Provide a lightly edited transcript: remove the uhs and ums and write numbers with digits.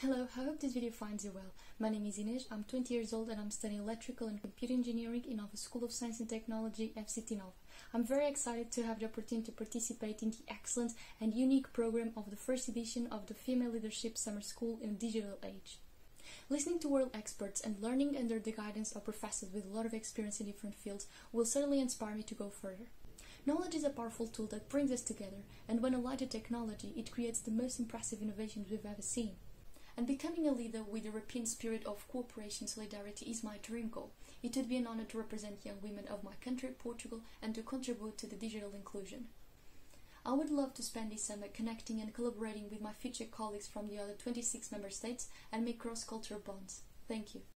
Hello, I hope this video finds you well. My name is Inês, I'm 20 years old and I'm studying Electrical and Computer Engineering in Nova School of Science and Technology, FCT Nova. I'm very excited to have the opportunity to participate in the excellent and unique program of the first edition of the Female Leadership Summer School in the Digital Age. Listening to world experts and learning under the guidance of professors with a lot of experience in different fields will certainly inspire me to go further. Knowledge is a powerful tool that brings us together, and when applied to technology, it creates the most impressive innovations we've ever seen. And becoming a leader with the European spirit of cooperation and solidarity is my dream goal. It would be an honor to represent young women of my country, Portugal, and to contribute to the digital inclusion. I would love to spend this summer connecting and collaborating with my future colleagues from the other 26 member states and make cross-cultural bonds. Thank you.